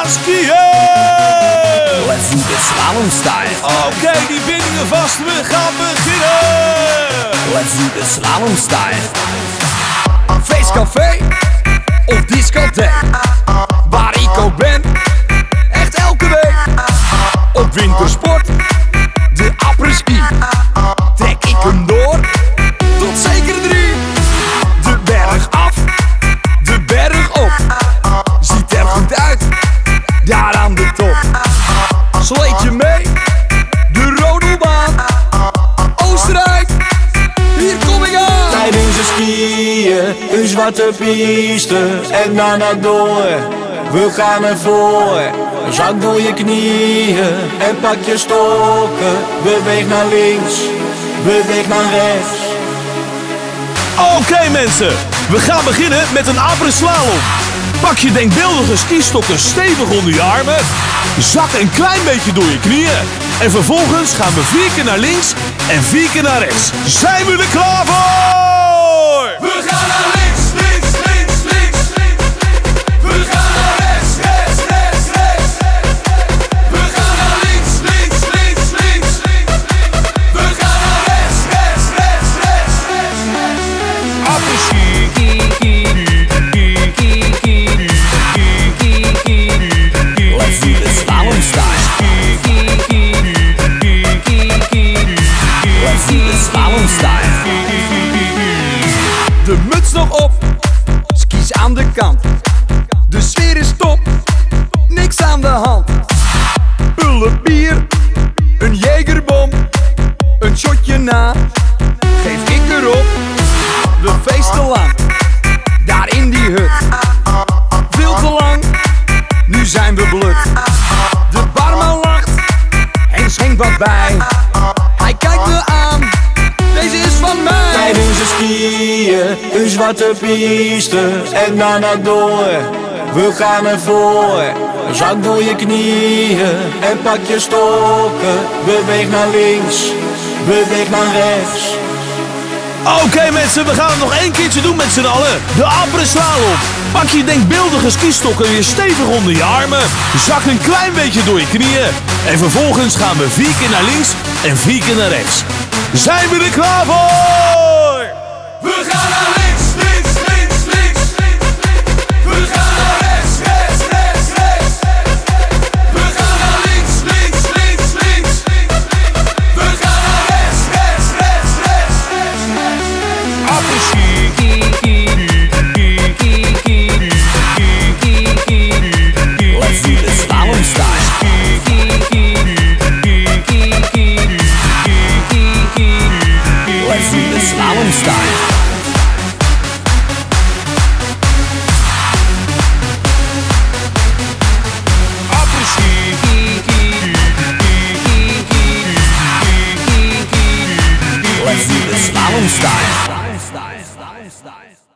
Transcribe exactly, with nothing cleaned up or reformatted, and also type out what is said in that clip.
gaan skiën! Let's do the slalom style. Oké, okay, die bindingen vast, we gaan beginnen! Let's do the slalom style. Feestcafé of discotheek, waar ik ook ben, echt elke week. Op wintersport, de après-ski, trek ik hem door, tot zeker drie. De berg af, de berg op, ziet er goed uit, daar aan de top. Sleet je mee, de rodelbaan, Oostenrijk, hier kom ik aan. Tijdens het skiën, een zwarte piste en daarna door. We gaan ervoor, zak door je knieën en pak je stokken. Beweeg naar links, beweeg naar rechts. Oké okay, mensen, we gaan beginnen met een après-slalom. Pak je denkbeeldige skistokken stevig onder je armen. Zak een klein beetje door je knieën. En vervolgens gaan we vier keer naar links en vier keer naar rechts. Zijn we er klaar voor? We gaan naar links, links, links, links, links. We gaan naar rechts, rechts, rechts, rechts. We gaan naar links, links, links, links, links. We gaan naar rechts, rechts, rechts, rechts, rechts. Après-ski. Let's do the slalom style. Let's do the slalom style. De muts nog op, skis aan de kant. De sfeer is top, niks aan de hand. Bullen bier, een jegerbom, een shotje na. Geef ik erop, we feesten lang. Daar in die hut, veel te lang. Nu zijn we blut. De barman lacht en schenkt wat bij. Hij kijkt me aan, deze is van mij. Tijdens het skiën, een zwarte piste en daarna door. We gaan ervoor, zak door je knieën en pak je stokken. Beweeg naar links, beweeg naar rechts. Oké okay, mensen, we gaan het nog één keertje doen met z'n allen. De après-slalom. Pak je denkbeeldige skistokken weer stevig onder je armen. Zak een klein beetje door je knieën. En vervolgens gaan we vier keer naar links en vier keer naar rechts. Zijn we er klaar voor? We gaan naar links.